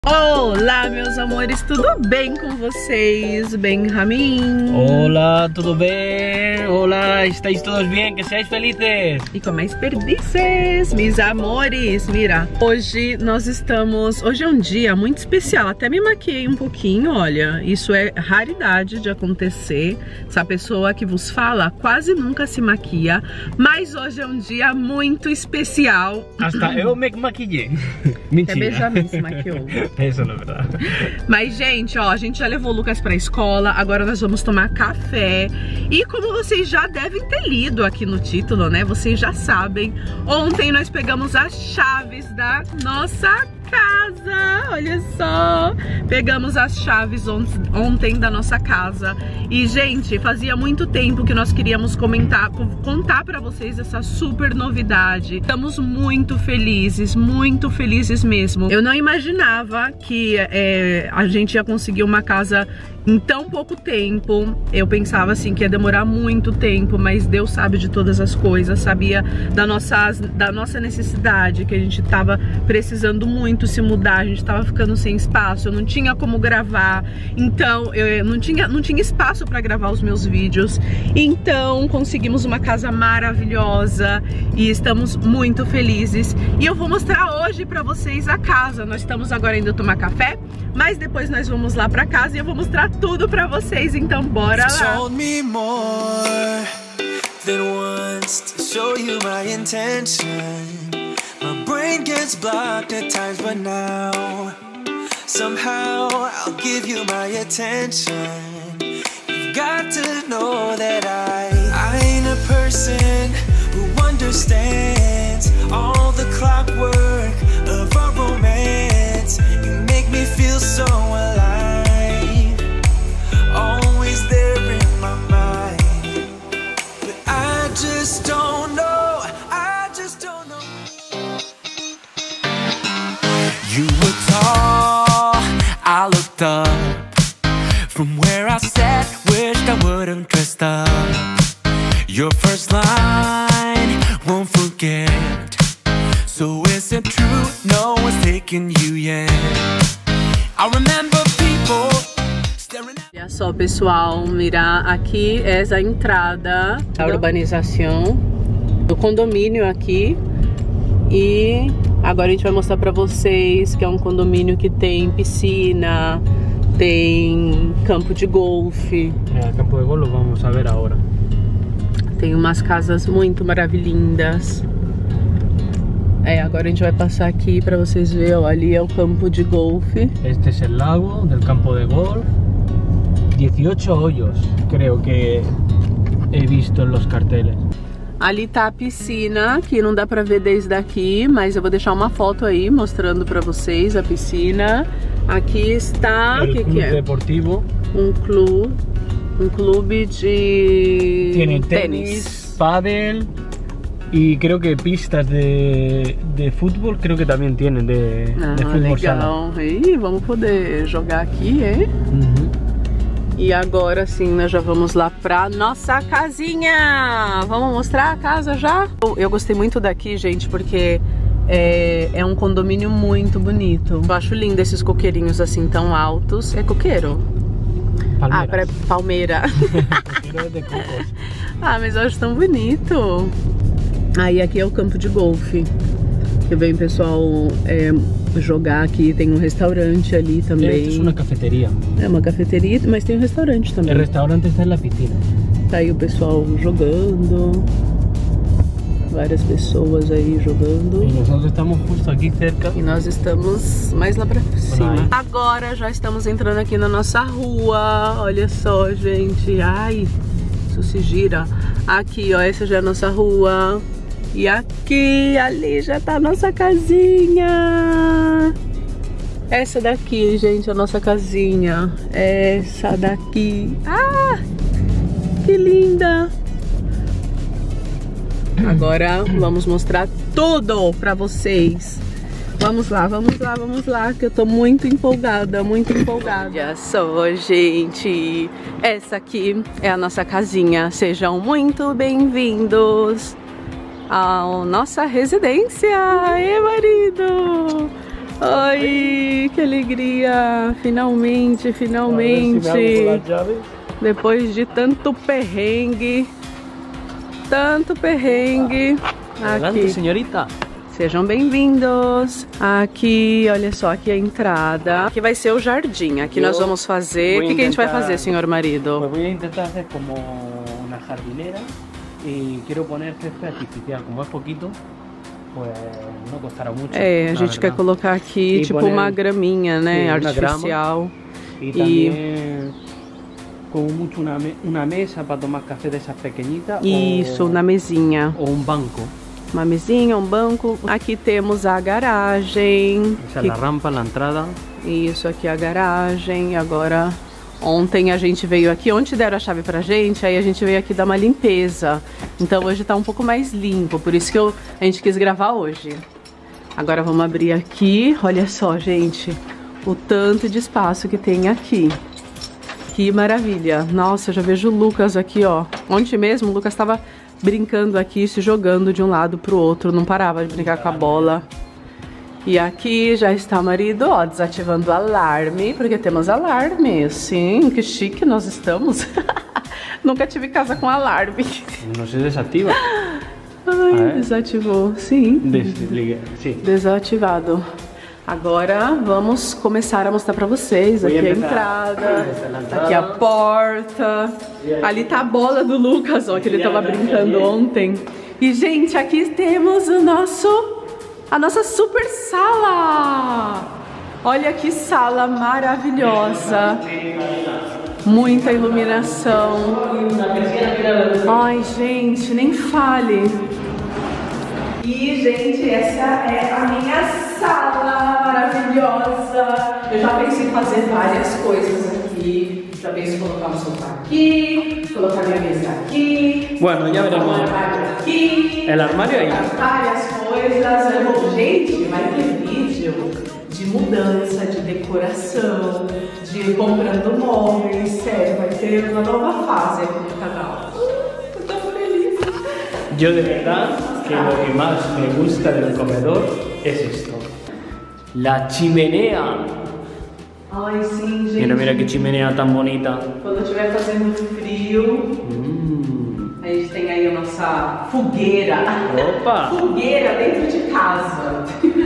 Olá, meus amores, tudo bem com vocês? Benjamin? Olá, tudo bem? Olá, estáis todos bem? Que seáis felizes! E com mais perdices, meus amores. Mira, hoje é um dia muito especial. Até me maquiei um pouquinho, olha. Isso é raridade de acontecer. Essa pessoa que vos fala quase nunca se maquia. Mas hoje é um dia muito especial. Hasta eu me maquillei. Mentira. Até Benjamin se maquiou. Isso não é verdade. Mas, gente, ó, a gente já levou o Lucas pra escola. Agora nós vamos tomar café. E como vocês já devem ter lido aqui no título, né? Vocês já sabem. Ontem nós pegamos as chaves da nossa casa. Olha só. Pegamos as chaves ontem da nossa casa. E, gente, fazia muito tempo que nós queríamos contar pra vocês essa super novidade. Estamos muito felizes mesmo. Eu não imaginava que a gente ia conseguir uma casa em tão pouco tempo. Eu pensava assim que ia demorar muito tempo, mas Deus sabe de todas as coisas, sabia da nossa necessidade, que a gente tava precisando muito se mudar, a gente tava ficando sem espaço, eu não tinha como gravar, então eu não tinha espaço para gravar os meus vídeos. Então conseguimos uma casa maravilhosa e estamos muito felizes. E eu vou mostrar hoje para vocês a casa. Nós estamos agora indo tomar café, mas depois nós vamos lá pra casa e eu vou mostrar tudo pra vocês, então bora lá. Told me more than once to show you my intention. My brain gets blocked at times, but now somehow I'll give you my attention. You've got to know that I ain't a person who understands all the clockwork of our romance. You make me feel so alive, always there in my mind. But I just don't know, You were tall, I looked up. From where I sat, wished I would've dressed up. Your first line, won't forget. So is it true, no one's taking you yet? I remember people staring at... Olha só, pessoal, mira, aqui é a entrada da urbanização, do condomínio aqui. E agora a gente vai mostrar pra vocês que é um condomínio que tem piscina, tem campo de golfe. Campo de golfe vamos ver agora. Tem umas casas muito maravilhindas. Agora a gente vai passar aqui pra vocês verem, ó, ali é o campo de golfe. Este é o lago do campo de golfe. 18 hoyos, creo que he visto nos carteles. Ali tá a piscina, que não dá pra ver desde aqui, mas eu vou deixar uma foto aí mostrando pra vocês a piscina. Aqui está... O que é? Deportivo. Um clube de... Tiene tenis, pádel y creo que pistas de fútbol, creo que también tienen de fútbol legal. sala. E vamos poder jogar aqui, hein? E agora sim, nós já vamos lá pra nossa casinha. Vamos mostrar a casa já? Eu gostei muito daqui, gente, porque é um condomínio muito bonito. Eu acho lindo esses coqueirinhos assim tão altos. É coqueiro? Palmeiras. Palmeira. Coqueiro de cocos. Mas eu acho tão bonito. Aí aqui é o campo de golfe. Que vem pessoal jogar aqui, tem um restaurante ali também. Esta é uma cafeteria. É uma cafeteria, mas tem um restaurante também. O restaurante está na piscina. Tá aí o pessoal jogando. Várias pessoas aí jogando. E nós estamos justo aqui cerca. E nós estamos mais lá pra cima. Agora já estamos entrando aqui na nossa rua. Olha só, gente. Ai, isso se gira. Aqui, ó, essa já é a nossa rua. E aqui, ali já tá a nossa casinha. Essa daqui, gente, a nossa casinha. Essa daqui. Ah, que linda. Agora vamos mostrar tudo pra vocês. Vamos lá, que eu tô muito empolgada, Olha só, gente. Essa aqui é a nossa casinha. Sejam muito bem-vindos à nossa residência. Ei, marido! Ai, que alegria! Finalmente, finalmente! Depois de tanto perrengue. Adelante, senhorita. Sejam bem-vindos. Aqui, olha só, aqui é a entrada. Aqui vai ser o jardim. Aqui nós vamos fazer... O que a gente vai fazer, senhor marido? Pues voy a intentar hacer como una jardinera y quiero poner césped artificial. Como es poquito, pues no costará mucho. A gente quer colocar aqui e tipo uma graminha, né, artificial. E também como mucho una mesa para tomar café dessas pequeñitas. Isso, na mesinha. Ou um banco. Uma mesinha, um banco. Aqui temos a garagem. Essa é a rampa, a entrada. Isso, aqui é a garagem. Agora, ontem a gente veio aqui, ontem deram a chave pra gente, aí a gente veio aqui dar uma limpeza. Então hoje tá um pouco mais limpo, por isso que a gente quis gravar hoje. Agora vamos abrir aqui. Olha só, gente, o tanto de espaço que tem aqui. Que maravilha. Nossa, eu já vejo o Lucas aqui, ó. Ontem mesmo o Lucas tava brincando aqui, se jogando de um lado pro outro, não parava de brincar com a bola. E aqui já está o marido, ó, desativando o alarme, porque temos alarme. Sim, que chique nós estamos. Nunca tive casa com alarme. Não se desativa. Ai, desativou, sim. Desliga, sim. Desativado. Agora vamos começar a mostrar pra vocês. Aqui a entrada, aqui a porta. Ali tá a bola do Lucas, ó, que ele tava brincando ontem. E, gente, aqui temos a nossa super sala. Olha que sala maravilhosa. Muita iluminação. Ai, gente, nem fale. E, gente, essa é a minha sala maravilhosa. Eu já pensei em fazer várias coisas aqui. Já pensei em colocar um sofá aqui, colocar minha mesa aqui. Bueno, ya veremos. Aqui. El armário aí. Várias coisas. Gente, vai ter vídeo de mudança, de decoração, de comprando móveis. Sério, vai ter uma nova fase aqui no canal. Eu tô feliz. Yo de verdad que lo que más me gusta del comedor es esto. La chimenea. Ai, sim, gente. Mira, mira que chimenea tan bonita. Quando estiver fazendo frio, a gente tem aí a nossa fogueira. Opa! Fogueira dentro de casa.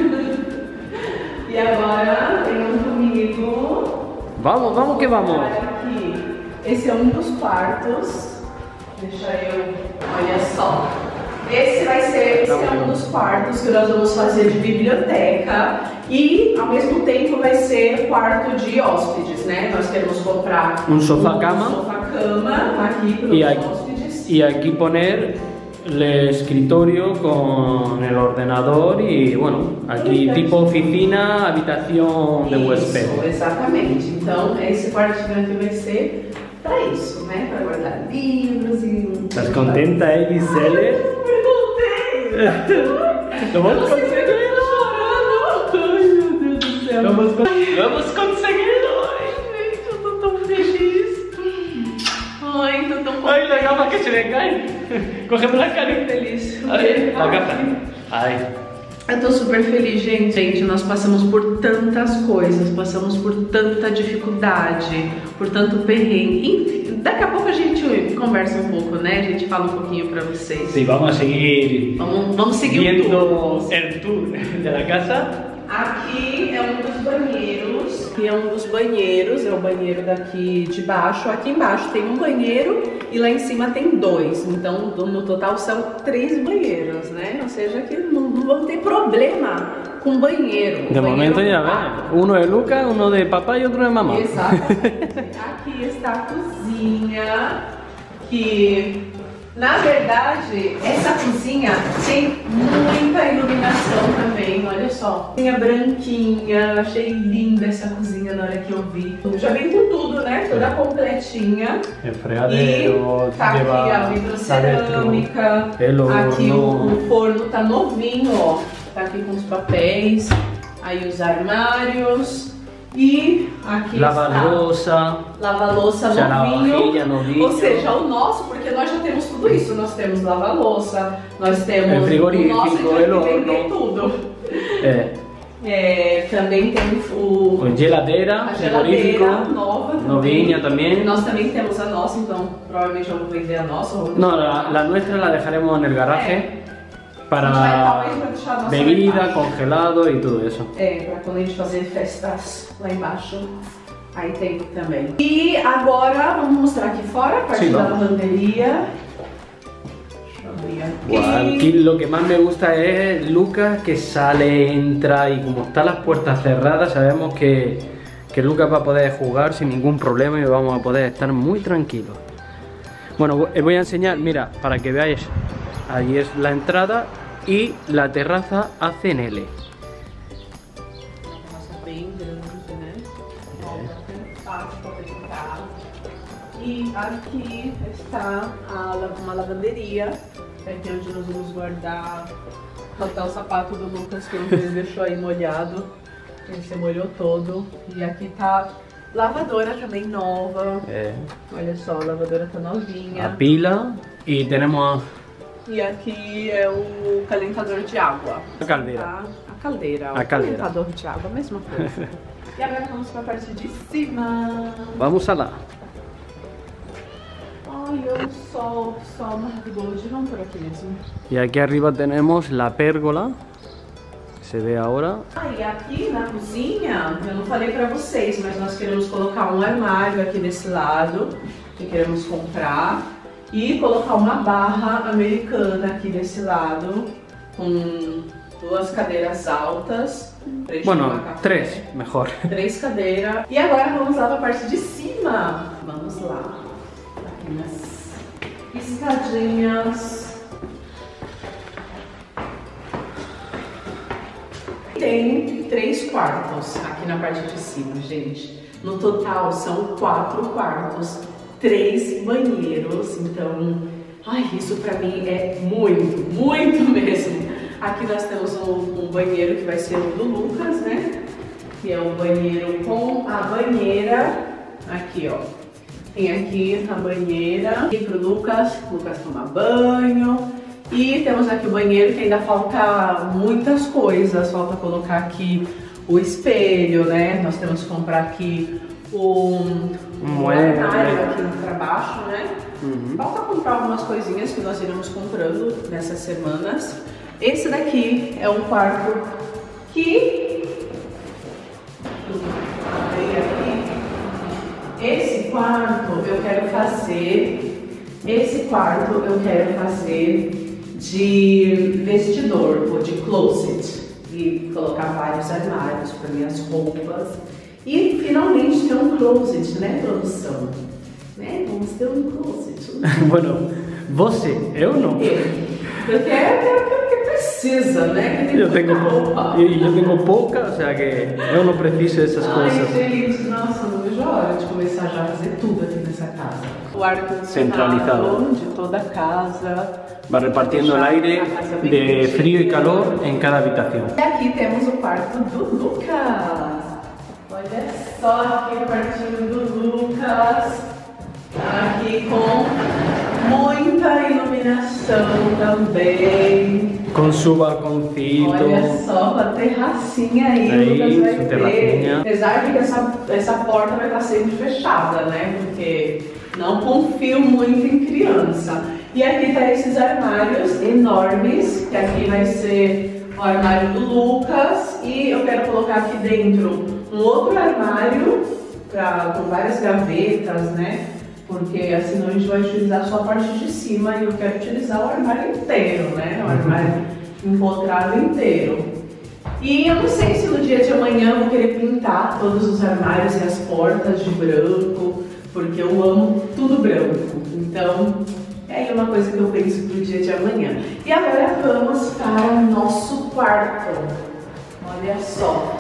E agora venham comigo. Vamos, vamos que vamos. Aqui. Esse é um dos quartos. Deixa eu... Olha só. Esse é um dos quartos que nós vamos fazer de biblioteca e, ao mesmo tempo, vai ser quarto de hóspedes, né? Nós queremos comprar um sofá-cama aqui para os hóspedes. E aqui poner el escritorio con el ordenador y, bueno, aquí tipo oficina, habitación de huésped. Exatamente. Então, esse quartinho aqui vai ser para isso, né? Para guardar livros e... ¿Estás contenta, Gisele? Lo hemos conseguido. Ai, meu Deus do céu. Lo hemos conseguido. Ai, gente, eu tô tão feliz. Ai, tô tão contente. Ay, las gafas que se me caen. Cógeme la cara. Feliz. Ay, la gafa. Ay. Eu tô super feliz, gente. Gente, nós passamos por tantas coisas, passamos por tanta dificuldade, por tanto perrengue. Enfim, daqui a pouco a gente conversa um pouco, né? A gente fala um pouquinho pra vocês. Sí, vamos a seguir. Vamos seguir viendo o tour. el tour de la casa. Aqui é um dos banheiros. Aqui é um dos banheiros, é o banheiro daqui de baixo. Aqui embaixo tem um banheiro e lá em cima tem dois. Então, no total são 3 banheiros, né? Ou seja, que não vamos ter problema com banheiro. De momento já vem. Uno de Lucas, uno de papai e outro de mamãe. Exatamente. Aqui está a cozinha, que... Na verdade, essa cozinha tem muita iluminação também, olha só. Cozinha branquinha, achei linda essa cozinha na hora que eu vi. Já vem com tudo, né? Toda completinha. Fregadeiro, tá aqui a vitrocerâmica. Aqui o forno tá novinho, ó. Tá aqui com os papéis. Aí os armários. E aqui lava-louça. Lava-louça novinho. Ou seja, o nosso, porque nós já temos tudo isso. Nós temos lava-louça, nós temos frigorífico, o nosso, a gente vai vender tudo. É. Também temos com geladeira, frigorífico, novinha também. Nós também temos a nossa, então provavelmente eu vou vender a nossa. No, la nuestra la dejaremos en el garaje para bebida, congelado e tudo isso. Para quando a gente fazer festas lá embaixo, aí tem também. E agora vamos mostrar aqui fora, a parte da lavanderia. Aquí lo que más me gusta es Lucas, que sale, entra, y como están las puertas cerradas sabemos que Lucas va a poder jugar sin ningún problema y vamos a poder estar muy tranquilos. Bueno, os voy a enseñar, mira, para que veáis, ahí es la entrada y la terraza hace en L. E aqui está uma lavanderia, aqui onde nós vamos guardar o sapato do Lucas que ele deixou aí molhado, ele se molhou todo. E aqui tá lavadora também nova, olha só, a lavadora tá novinha. A pila e temos E aqui é o calentador de água. A caldeira. A caldeira, o calentador de água, a mesma coisa. E agora vamos para a parte de cima. Vamos lá. Olha o sol maravilhoso, vamos por aqui mesmo. E aqui arriba temos a pérgola, que se vê agora. E aqui na cozinha, eu não falei pra vocês, mas nós queremos colocar um armário aqui desse lado, que queremos comprar, e colocar uma barra americana aqui desse lado, com 2 cadeiras altas. Bueno, 3, melhor. 3 cadeiras. E agora vamos lá pra parte de cima. Vamos lá. Nas escadinhas. Tem 3 quartos aqui na parte de cima, gente. No total são 4 quartos, 3 banheiros. Então, isso pra mim é muito, muito mesmo. Aqui nós temos um banheiro que vai ser o do Lucas, né? Que é um banheiro com a banheira. Aqui, ó. Tem aqui a banheira e pro Lucas tomar banho. E temos aqui o banheiro que ainda falta muitas coisas. Falta colocar aqui o espelho, né? Nós temos que comprar aqui um armário aqui para baixo, né? Falta comprar algumas coisinhas que nós iremos comprando nessas semanas. Esse daqui é um quarto que... Esse quarto eu quero fazer de vestidor ou de closet e colocar vários armários para minhas roupas e finalmente ter um closet, né, produção? Né? Vamos ter um closet. Bueno, você, eu não. Eu quero que precisa, né? Eu tenho pouca, ou seja que eu não preciso dessas coisas. Gente, nossa, não vejo a hora de começar já a fazer tudo aqui nessa casa. O centralizado de toda a casa. Vai repartindo o aire de frio e calor em cada habitação. E aqui temos o quarto do Lucas. Olha só aqui o quartinho do Lucas. Aqui com muita iluminação também. Com seu balcãozinho. Olha só, a terracinha aí, Lucas vai ter. Apesar de que essa porta vai estar sempre fechada, né? Porque não confio muito em criança. E aqui tá esses armários enormes, que aqui vai ser o armário do Lucas. E eu quero colocar aqui dentro um outro armário com várias gavetas, né? Porque assim a gente vai utilizar só a parte de cima e eu quero utilizar o armário inteiro, né? O armário empotrado inteiro. E eu não sei se no dia de amanhã eu vou querer pintar todos os armários e as portas de branco, porque eu amo tudo branco. Então, é uma coisa que eu penso pro dia de amanhã. E agora vamos para o nosso quarto. Olha só.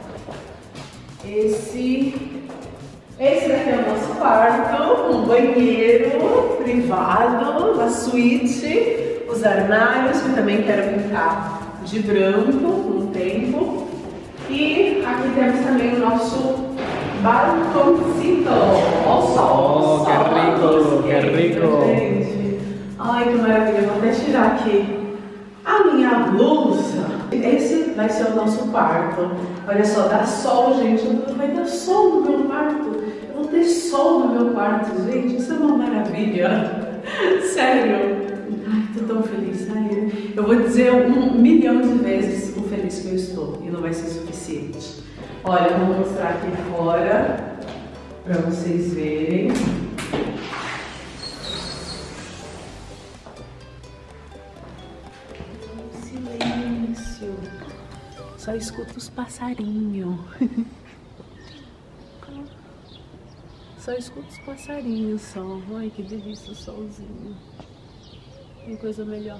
Esse daqui é o nosso quarto, um banheiro privado, uma suíte, os armários que também quero pintar de branco com o tempo. E aqui temos também o nosso balcãozinho. Olha o sol. Que rico, gente. Ai, que maravilha. Vou até tirar aqui a minha blusa. Esse vai ser o nosso quarto. Olha só, dá sol, gente. Vai dar sol no meu quarto. Eu vou ter sol no meu quarto, gente. Isso é uma maravilha. Sério. Ai, tô tão feliz. Ai, eu vou dizer 1 milhão de vezes o feliz que eu estou. E não vai ser suficiente. Olha, eu vou mostrar aqui fora para vocês verem. Silêncio. Só escuto os passarinhos. Só escuto os passarinhos só. Ai, que delícia o solzinho. Tem coisa melhor.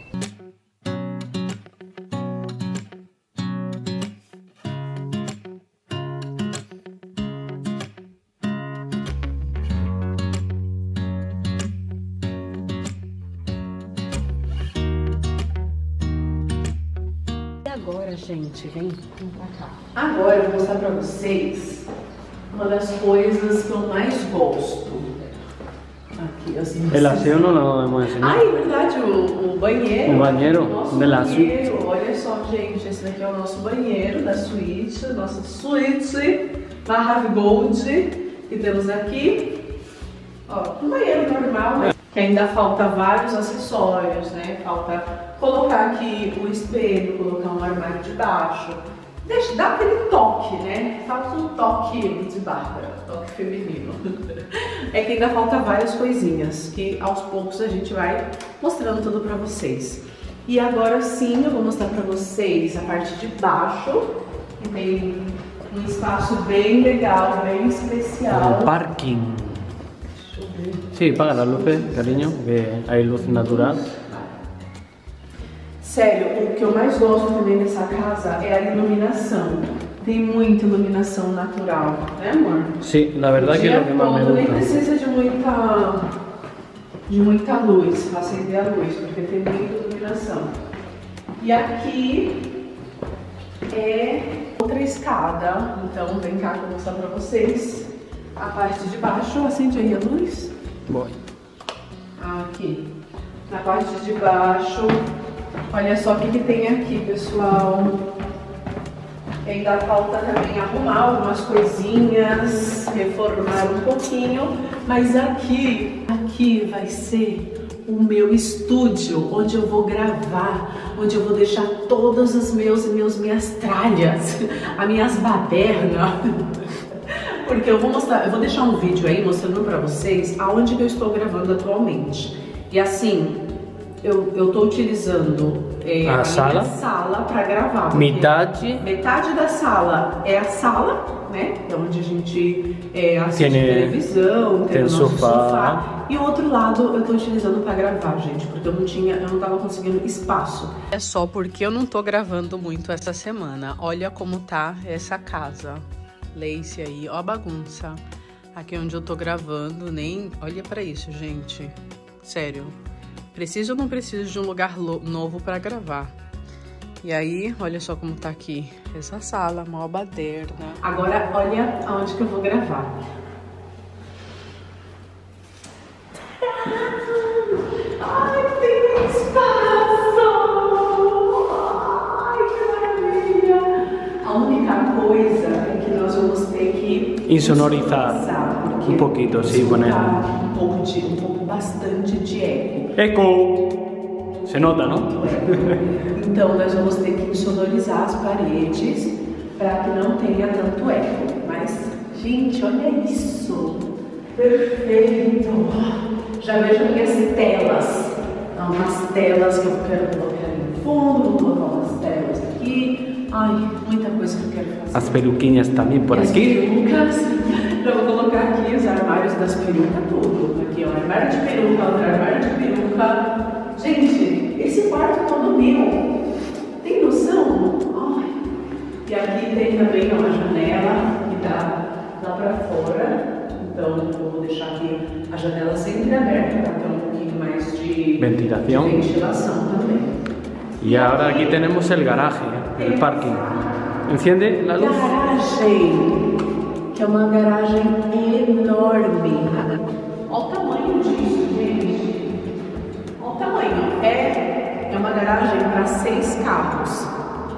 Agora, gente, vem pra cá. Agora eu vou mostrar pra vocês uma das coisas que eu mais gosto. Aqui, assim. El aseo no lo hemos enseñado. Ah, é verdade, o banheiro. O banheiro de la suíte. Olha só, gente, esse daqui é o nosso banheiro da suíte, nossa suíte Maravigold que temos aqui. Ó, um banheiro normal, né? Que ainda falta vários acessórios, né? Falta colocar aqui o espelho, colocar um armário de baixo. Deixa, dá aquele toque, né? Falta um toque de Bárbara, toque feminino. É que ainda falta várias coisinhas, que aos poucos a gente vai mostrando tudo pra vocês. E agora sim, eu vou mostrar pra vocês a parte de baixo, que tem um espaço bem legal, bem especial. El parking. Sí, paga las luces, cariño, que hay luz natural. Sério, o que eu mais gosto também dessa casa é a iluminação. Tem muita iluminação natural, né, amor? Sí, la verdad que es lo que más me Nem gusta. precisa de muita luz, para acender a luz, porque tem muita iluminação. E aqui é outra escada, então vem cá que eu vou mostrar pra vocês. A parte de baixo, acende aí a luz. Voy. Aqui, na parte de baixo, olha só o que tem aqui, pessoal. Ainda falta também arrumar algumas coisinhas, reformar um pouquinho, mas aqui vai ser o meu estúdio, onde eu vou gravar, onde eu vou deixar todas as minhas tralhas, as minhas badernas. Porque eu vou deixar um vídeo aí mostrando pra vocês aonde que eu estou gravando atualmente. E assim, eu tô utilizando a sala? minha sala pra gravar. Metade da sala é a sala, né? É onde a gente assiste televisão, tem o nosso sofá. E o outro lado eu tô utilizando pra gravar, gente, porque eu não tava conseguindo espaço. É só porque eu não tô gravando muito essa semana. Olha como tá essa casa. Lace aí, ó a bagunça. Aqui onde eu tô gravando, nem... Olha pra isso, gente. Sério. Preciso ou não preciso de um lugar novo pra gravar? E aí, olha só como tá aqui. Essa sala, mó baderna. Agora, olha aonde que eu vou gravar. Ai, tem espaço! Ai, que maravilha! A única coisa é que nós vamos ter que insonorizar un poquito, sí, poner. Um pouco bastante de eco. Eco! Se nota, ¿no? Então nós vamos ter que insonorizar as paredes para que não tenha tanto eco. Mas, gente, olha isso! Perfeito! Já vejo minhas telas. Umas telas que eu quero colocar no fundo, vou colocar umas telas aqui. Ai, muita coisa que eu quero fazer. As peluquinhas também por As aqui. perucas. Já vou colocar aqui os armários das perucas, tudo. Aqui, ó, armário de peruca, outro armário de peruca. Gente, esse quarto é todo meu. Tem noção? Ai. E aqui tem também uma janela que dá lá pra fora. Então, eu vou deixar aqui a janela sempre aberta para ter um pouquinho mais de ventilação também. Y ahora aquí tenemos el garaje, el parking. Enciende la luz. Garagem, que é uma garagem enorme. Olha o tamanho disso, gente. Olha o tamanho. É uma garagem para 6 carros.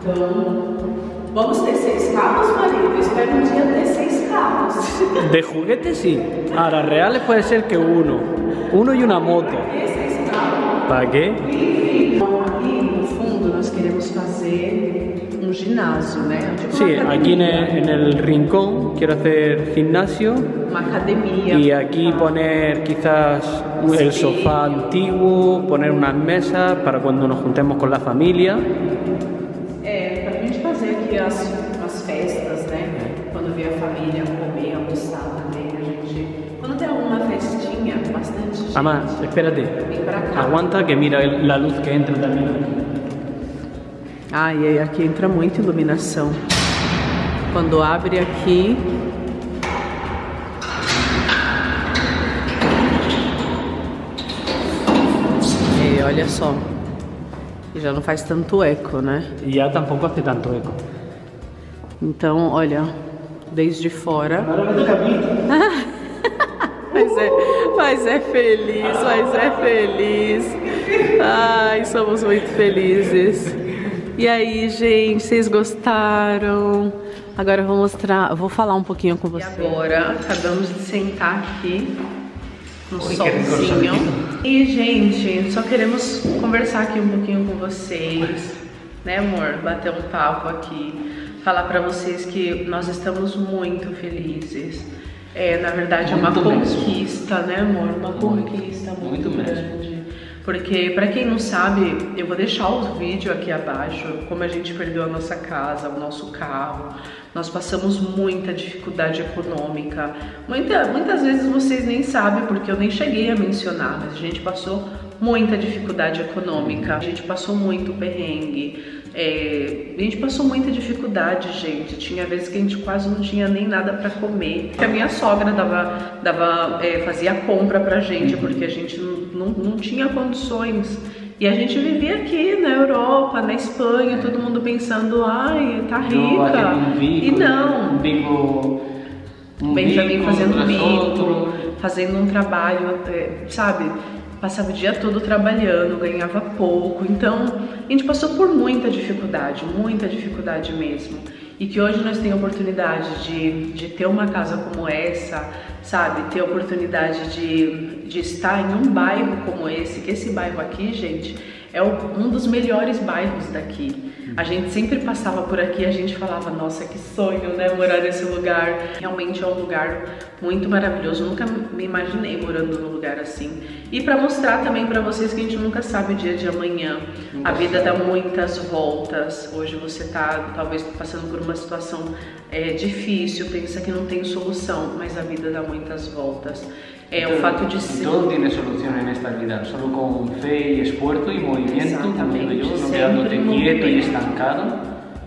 Então, vamos ter 6 carros, marido? Eu espero um dia ter 6 carros. De juguete sí. Ahora, reales puede ser que uno y una moto. ¿Para qué? Aqui no fundo nós queremos fazer um ginásio, né? Tipo Sí, aquí en el rincón quiero hacer gimnasio. uma academia. Y aquí poner quizás el sofá antiguo, poner unas mesas para cuando nos juntemos con la familia. Pra gente fazer aqui as festas, né? Quando vier a família comer, almoçar também, a gente... Quando tem alguma festinha, bastante gente. Además, espérate, Vem pra cá. aguanta que mira la luz que entra también. Ah, e aí aqui entra muita iluminação. Quando abre aqui... E olha só. E já não faz tanto eco, né? Y ya tampoco hace tanto eco. Então, olha, desde fora... Ahora me toca a mí. Mas é feliz. Ai, somos muito felizes. E aí, gente, vocês gostaram? Agora eu vou falar um pouquinho com vocês. E agora, acabamos de sentar aqui no solzinho. E, gente, só queremos conversar aqui um pouquinho com vocês, né, amor? Bater um papo aqui. Falar pra vocês que nós estamos muito felizes. Na verdade, é uma conquista, né, amor? Uma conquista muito grande. Porque, pra quem não sabe, eu vou deixar o vídeo aqui abaixo, como a gente perdeu a nossa casa, o nosso carro. Nós passamos muita dificuldade econômica. Muitas vezes vocês nem sabem, porque eu nem cheguei a mencionar, mas a gente passou muita dificuldade econômica. A gente passou muito perrengue. A gente passou muita dificuldade, gente. Tinha vezes que a gente quase não tinha nem nada pra comer. A minha sogra fazia compra pra gente, porque a gente não tinha condições. E a gente vivia aqui na Europa, na Espanha, todo mundo pensando, ai, tá rica. E não. Benjamin fazendo bico, fazendo um trabalho, sabe? Passava o dia todo trabalhando, ganhava pouco. Então, a gente passou por muita dificuldade mesmo. E que hoje nós temos a oportunidade de ter uma casa como essa, sabe? Ter a oportunidade de estar em um bairro como esse, que esse bairro aqui, gente, é um dos melhores bairros daqui. A gente sempre passava por aqui e a gente falava, nossa, que sonho, né, morar nesse lugar. Realmente é um lugar muito maravilhoso, eu nunca me imaginei morando num lugar assim. E para mostrar também para vocês que a gente nunca sabe o dia de amanhã. A vida dá muitas voltas. Hoje você tá talvez passando por uma situação difícil, pensa que não tem solução, mas a vida dá muitas voltas. O fato de ser... Todo tiene solución en esta vida, solo con fe y esfuerzo y movimiento, como digo yo, no quedándote quieto y estancado.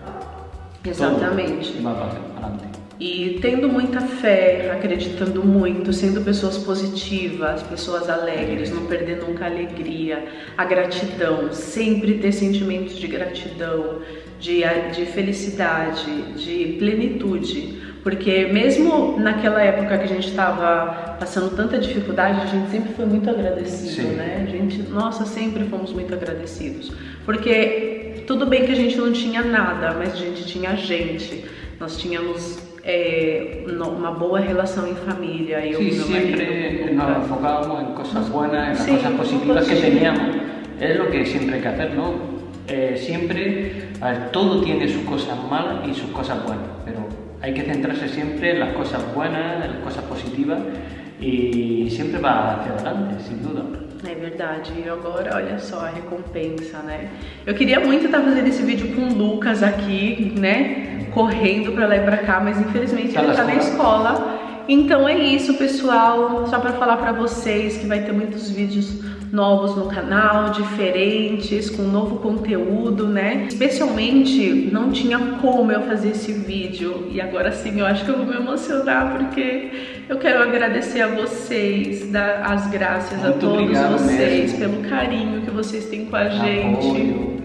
Exatamente. Todo va para adelante. E tendo muita fé, acreditando muito, sendo pessoas positivas, pessoas alegres, não perder nunca a alegria, a gratidão, sempre ter sentimentos de gratidão, de felicidade, de plenitude. Porque mesmo naquela época que a gente estava passando tanta dificuldade, a gente sempre foi muito agradecido, né? A gente, nossa, sempre fomos muito agradecidos. Porque tudo bem que a gente não tinha nada, mas a gente tinha gente. Nós tínhamos uma boa relação em família. Eu Sí, siempre nos enfocábamos en cosas buenas, en las cosas positivas que teníamos. Es lo que siempre hay que hacer, ¿no? Siempre, a ver, todo tiene sus cosas malas y sus cosas buenas, pero hay que centrarse siempre en las cosas buenas, en las cosas positivas e sempre vai hacia adelante, sem dúvida. É verdade, e agora olha só a recompensa, né? Eu queria muito estar fazendo esse vídeo com o Lucas aqui, né? Correndo pra lá e pra cá, mas infelizmente ele tá na escola. Então é isso, pessoal, só pra falar pra vocês que vai ter muitos vídeos novos no canal, diferentes, com novo conteúdo, né? Especialmente não tinha como eu fazer esse vídeo e agora sim eu acho que eu vou me emocionar porque eu quero agradecer a vocês, dar as graças a todos vocês pelo carinho que vocês têm com a gente.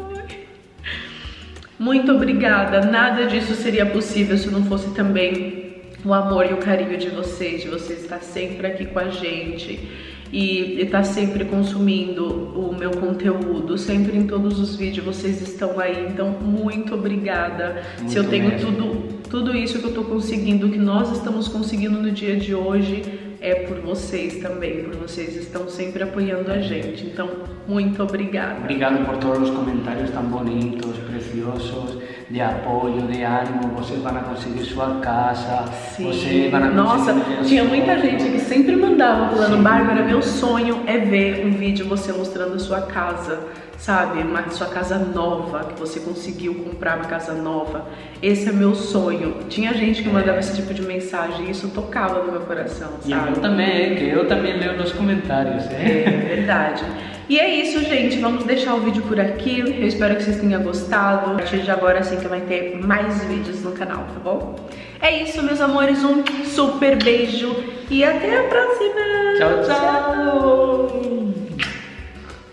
Muito obrigada, nada disso seria possível se não fosse também o amor e o carinho de vocês estar sempre aqui com a gente. e tá sempre consumindo o meu conteúdo, sempre em todos os vídeos vocês estão aí, então muito obrigada. Se eu tenho tudo isso que eu tô conseguindo, que nós estamos conseguindo no dia de hoje, é por vocês também, por vocês estão sempre apoiando a gente, então muito obrigada. Obrigado por todos os comentários tão bonitos, preciosos, de apoio, de ânimo. Vocês vão conseguir sua casa. Sim. Vocês vão conseguir. Nossa, tinha muita gente que sempre mandava falando: Bárbara, meu sonho é ver um vídeo você mostrando a sua casa, sabe? Sua casa nova, que você conseguiu comprar uma casa nova. Esse é meu sonho. Tinha gente que mandava esse tipo de mensagem e isso tocava no meu coração, sabe? Que eu também leio nos comentários. É verdade. E é isso, gente. Vamos deixar o vídeo por aqui. Eu espero que vocês tenham gostado. A partir de agora, assim, que vai ter mais vídeos no canal, tá bom? É isso, meus amores. Um super beijo e até a próxima. Tchau, tchau.